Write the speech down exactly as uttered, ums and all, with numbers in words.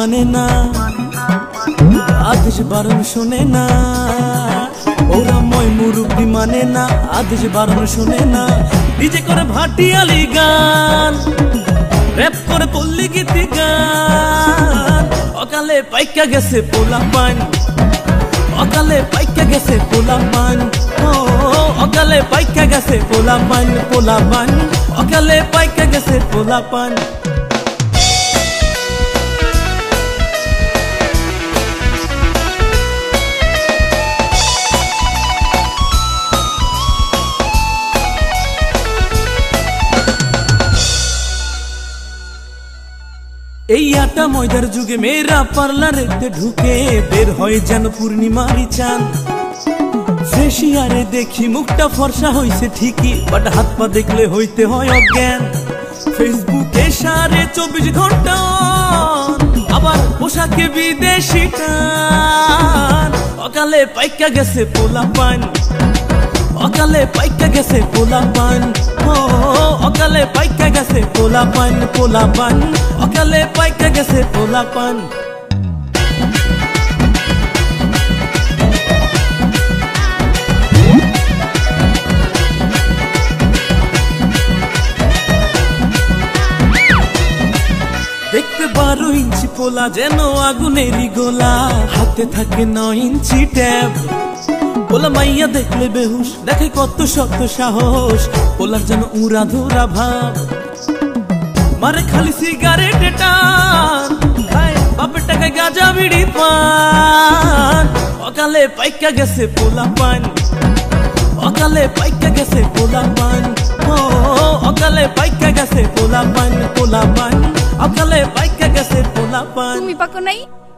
মানে না, আদেশ বারণ শোনে না। ওরা মই মুরব্বি মানে না, আদেশ বারণ শোনে না। ডিজে করে ভাটিয়ালি গান, র‍্যাপ করে পল্লী গীতি গান। অকালে পাইকা গেছে পোলা পান, অকালে পাইকা গেছে পোলা পান। ও অকালে পাইকা গেছে পোলা পান, পোলা পান। অকালে পাইকা গেছে পোলা পান। এই আটা ময়দার যুগে মেয়েরা পার্লারেতে ঢুকে বের হয় যেন পূর্ণিমারি চাঁদ। ফেসিয়ারে দেখি মুখটা ফর্সা হইছে ঠিকই, বাট হাত পা দেখলে হইতে হয় অজ্ঞান। ফেসবুকে সাড়ে চব্বিশ ঘন্টা, আবার পোশাকে বিদেশি টান। অকালে পাইকা গেছে পোলা পান, অকালে পাইকা গেছে পোলা পান। ও অকালে পাইকা গেছে পোলা পান, পোলা পান। অকালে পাইকা গেছে পোলা পান। দেখতে বারো ইঞ্চি পোলা যেন আগুনেরই গোলা, হাতে থাকে নয় ইঞ্চি ট্যাব। পোলা মাইয়া দেখলে বেহুশ, দেখে কত শক্ত সাহস। পোলার যেন উড়া ধুরা ভাব, মারে খালি সিগারেট টান, খায় বাপের টাকায় গাঁজা বিড়ি পান। অকালে পাইকা গেছে পোলা পান, অকালে পাইকা গেছে পোলা পান। ও অকালে পাইকা গেছে পোলা পান, পোলা পান। অকালে পাইকা গেছে পোলা পান। তুমি পাকো নাই?